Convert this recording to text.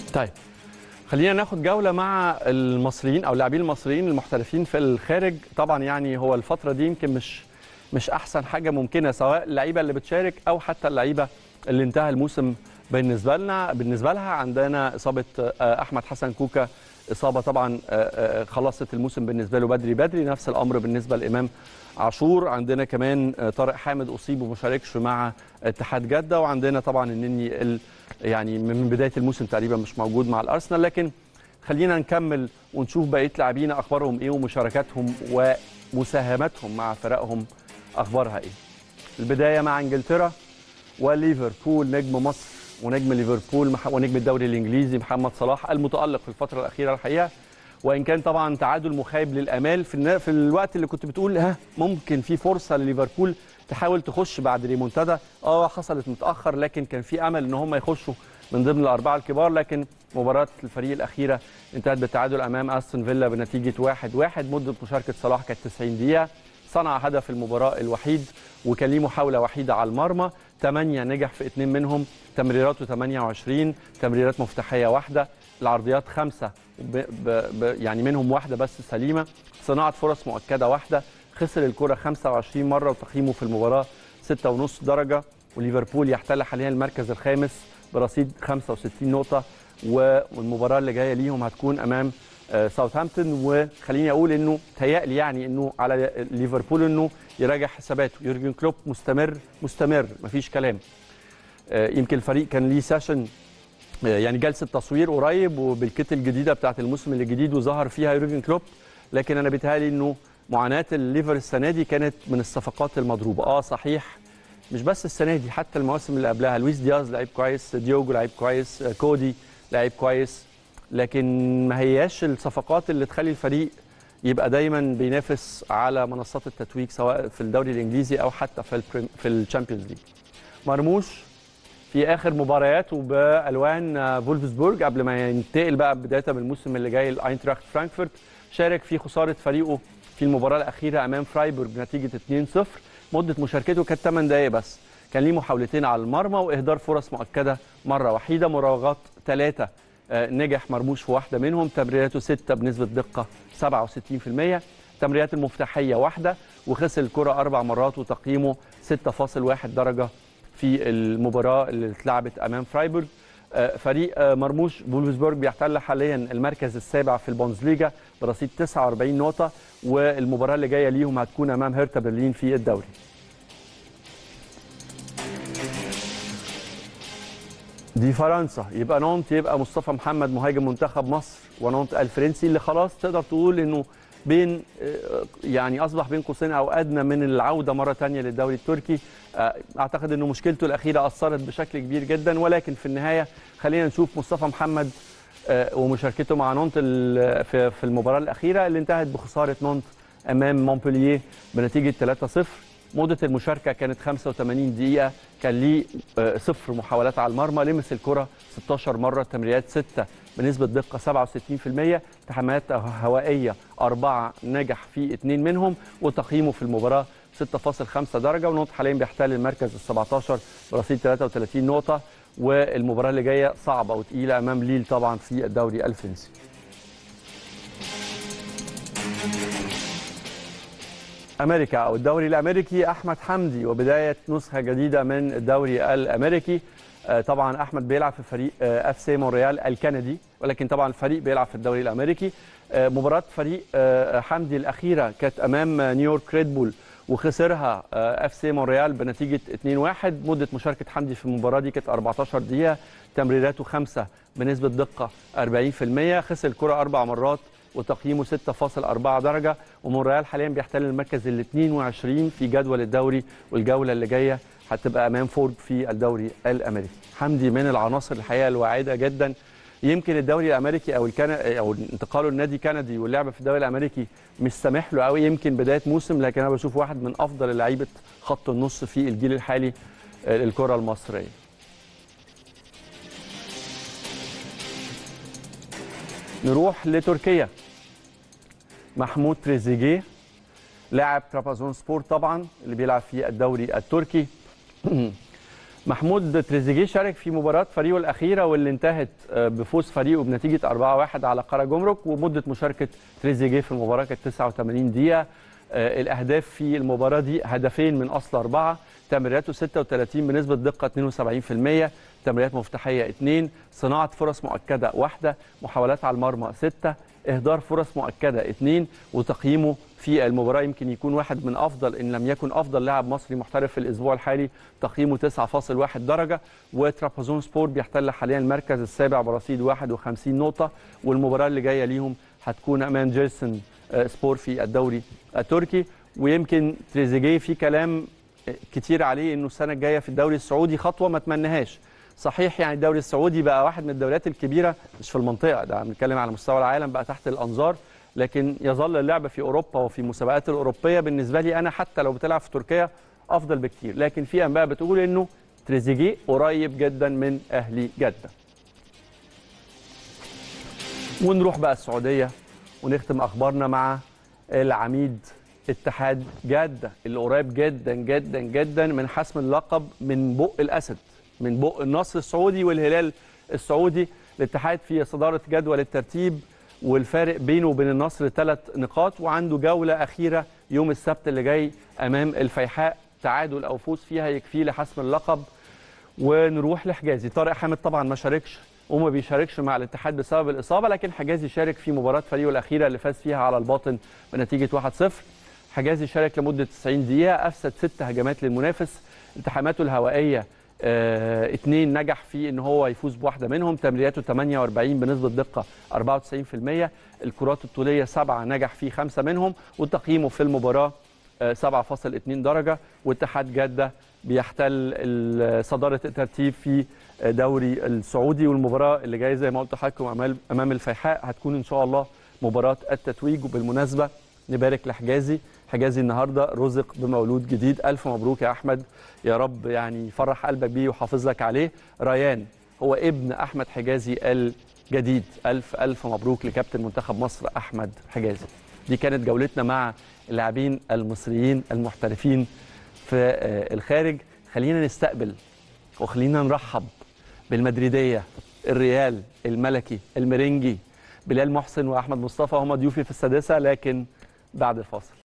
طيب خلينا ناخد جولة مع المصريين أو اللاعبين المصريين المحترفين في الخارج. طبعا يعني هو الفترة دي يمكن مش أحسن حاجة ممكنة، سواء اللعيبة اللي بتشارك أو حتى اللعيبة اللي انتهى الموسم بالنسبة لها. عندنا إصابة أحمد حسن كوكا، إصابة طبعا خلصت الموسم بالنسبة له بدري. نفس الأمر بالنسبة لإمام عاشور. عندنا كمان طارق حامد أصيب وما شاركش مع اتحاد جدة. وعندنا طبعا النني يعني من بداية الموسم تقريبا مش موجود مع الأرسنال. لكن خلينا نكمل ونشوف بقية لاعبين أخبارهم إيه ومشاركاتهم ومساهماتهم مع فرقهم أخبارها إيه. البداية مع إنجلترا وليفربول. نجم مصر ونجم ليفربول ونجم الدوري الإنجليزي محمد صلاح المتألق في الفترة الأخيرة الحقيقة، وإن كان طبعا تعادل مخيب للآمال في الوقت اللي كنت بتقول ممكن في فرصة لليفربول تحاول تخش بعد ريمونتادا. حصلت متأخر، لكن كان في أمل إن هم يخشوا من ضمن الأربعة الكبار. لكن مباراة الفريق الأخيرة انتهت بالتعادل أمام أستون فيلا بنتيجة 1-1. مدة مشاركة صلاح كانت 90 دقيقة. صنع هدف المباراة الوحيد، وكان ليه محاولة وحيدة على المرمى، 8 نجح في 2 منهم. تمريراته 28 تمريرات مفتاحية واحدة، العرضيات 5 يعني منهم واحدة بس سليمة. صناعة فرص مؤكدة واحدة. خسر الكرة 25 مرة، وتقييمه في المباراة 6.5 درجة. وليفربول يحتل حاليا المركز الخامس برصيد 65 نقطة، والمباراة اللي جاية ليهم هتكون أمام ساوثهامبتون. وخليني أقول إنه تهيألي يعني إنه على ليفربول إنه يراجع حساباته. يورجن كلوب مستمر مفيش كلام. يمكن الفريق كان ليه سيشن يعني جلسة تصوير قريب وبالكت الجديدة بتاعت الموسم الجديد، وظهر فيها يورجن كلوب. لكن أنا بيتهيألي إنه معاناة الليفر السنة دي كانت من الصفقات المضروبة. صحيح، مش بس السنة دي، حتى المواسم اللي قبلها. لويس دياز لعيب كويس، ديوجو لعيب كويس، كودي لعيب كويس، لكن ما هياش الصفقات اللي تخلي الفريق يبقى دايما بينافس على منصات التتويج، سواء في الدوري الإنجليزي أو حتى في الشامبيونز ليج. مرموش في آخر مبارياته بألوان فولفسبورج قبل ما ينتقل بقى بداية من الموسم اللي جاي لأينتراخت فرانكفورت، شارك في خسارة فريقه في المباراة الأخيرة أمام فرايبورغ بنتيجة 2-0. مدة مشاركته كانت 8 دقايق بس. كان ليه محاولتين على المرمى وإهدار فرص مؤكدة مرة وحيدة. مراوغات 3 نجح مرموش في واحدة منهم. تمريراته 6 بنسبة دقة 67%. تمريرات المفتاحية 1، وخسر الكرة 4 مرات، وتقييمه 6.1 درجة في المباراة اللي اتلعبت أمام فرايبورغ. فريق مرموش فولفسبورج بيحتل حاليا المركز السابع في البوندسليغا برصيد 49 نقطة، والمباراة اللي جاية ليهم هتكون أمام هيرتا برلين في الدوري. دي فرنسا. يبقى نونت، يبقى مصطفى محمد مهاجم منتخب مصر ونونت الفرنسي اللي خلاص تقدر تقول انه بين يعني اصبح بين قوسين او ادنى من العوده مره ثانيه للدوري التركي. اعتقد انه مشكلته الاخيره اثرت بشكل كبير جدا، ولكن في النهايه خلينا نشوف مصطفى محمد ومشاركته مع نونت في المباراه الاخيره اللي انتهت بخساره نونت امام مونبلييه بنتيجه 3-0. مدة المشاركة كانت 85 دقيقة. كان ليه 0 محاولات على المرمى. لمس الكرة 16 مرة. تمريرات 6 بنسبة دقة 67%. التحامات هوائية 4 نجح في 2 منهم، وتقييمه في المباراة 6.5 درجة. ونونت حاليا بيحتل المركز ال17 برصيد 33 نقطة. والمباراة اللي جاية صعبة وتقيلة أمام ليل طبعا في الدوري الفرنسي. أمريكا أو الدوري الأمريكي، أحمد حمدي وبداية نسخة جديدة من الدوري الأمريكي. طبعا أحمد بيلعب في فريق FC مونريال الكندي، ولكن طبعا الفريق بيلعب في الدوري الأمريكي. مباراة فريق حمدي الأخيرة كانت أمام نيويورك ريد بول، وخسرها FC مونريال بنتيجة 2-1. مدة مشاركة حمدي في المباراة دي كانت 14 دقيقة. تمريراته 5 بنسبة دقة 40%. خسر الكرة 4 مرات، وتقييمه 6.4 درجة. ومونريال حاليا بيحتل المركز ال 22 في جدول الدوري، والجولة اللي جاية هتبقى أمام فورد في الدوري الأمريكي. حمدي من العناصر الحقيقة الواعدة جدا. يمكن الدوري الأمريكي أو انتقاله النادي كندي واللعب في الدوري الأمريكي مش سامح له قوي، يمكن بداية موسم، لكن أنا بشوف واحد من أفضل لعيبة خط النص في الجيل الحالي للكرة المصرية. نروح لتركيا. محمود تريزيجيه لاعب ترابزون سبور طبعا اللي بيلعب في الدوري التركي. محمود تريزيجيه شارك في مباراة فريقه الأخيرة واللي انتهت بفوز فريقه بنتيجة 4-1 على قارة جمرك، ومدة مشاركة تريزيجيه في المباراة كانت 89 دقيقة. الأهداف في المباراة دي هدفين من أصل 4، تمريراته 36 بنسبة دقة 72%، تمريرات مفتاحية 2، صناعة فرص مؤكدة 1، محاولات على المرمى 6، إهدار فرص مؤكدة 2، وتقييمه في المباراة يمكن يكون واحد من أفضل إن لم يكن أفضل لاعب مصري محترف في الأسبوع الحالي، تقييمه 9.1 درجة. وترابزون سبور بيحتل حاليا المركز السابع برصيد 51 نقطة، والمباراة اللي جاية ليهم هتكون أمام جيرسون سبور في الدوري التركي. ويمكن تريزيجيه في كلام كتير عليه إنه السنة الجاية في الدوري السعودي، خطوة ما تمنهاش. صحيح يعني الدوري السعودي بقى واحد من الدوريات الكبيرة مش في المنطقة، ده بنتكلم على مستوى العالم، بقى تحت الأنظار، لكن يظل اللعب في أوروبا وفي المسابقات الأوروبية بالنسبة لي أنا حتى لو بتلعب في تركيا أفضل بكتير. لكن في أنباء بتقول إنه تريزيجيه قريب جدا من أهلي جدة. ونروح بقى السعودية ونختم أخبارنا مع العميد اتحاد جدة اللي قريب جدا جدا جدا من حسم اللقب من بق الأسد، من بق النصر السعودي والهلال السعودي. الاتحاد في صدارة جدول الترتيب والفارق بينه وبين النصر 3 نقاط، وعنده جولة أخيرة يوم السبت اللي جاي أمام الفيحاء، تعادل أو فوز فيها يكفيه لحسم اللقب. ونروح لحجازي. طارق حامد طبعا ما شاركش وما بيشاركش مع الاتحاد بسبب الإصابة، لكن حجازي شارك في مباراة فريقه الأخيرة اللي فاز فيها على الباطن بنتيجة 1-0. حجازي شارك لمدة 90 دقيقة، أفسد 6 هجمات للمنافس، التحاماته الهوائية 2 نجح في ان هو يفوز بواحده منهم، تمريراته 48 بنسبه دقه 94%، الكرات الطوليه 7 نجح في 5 منهم، وتقييمه في المباراه 7.2 درجه. واتحاد جده بيحتل صداره الترتيب في دوري السعودي، والمباراه اللي جايه زي ما قلت لحضراتكم امام الفيحاء هتكون ان شاء الله مباراه التتويج. وبالمناسبه نبارك لحجازي، حجازي النهارده رزق بمولود جديد، الف مبروك يا احمد، يا رب يعني يفرح قلبك بيه ويحافظ لك عليه. ريان هو ابن احمد حجازي الجديد، الف الف مبروك لكابتن منتخب مصر احمد حجازي. دي كانت جولتنا مع اللاعبين المصريين المحترفين في الخارج. خلينا نستقبل وخلينا نرحب بالمدريديه، الريال الملكي المرنجي، بلال محسن واحمد مصطفى هم ضيوفي في السادسه، لكن بعد الفاصل.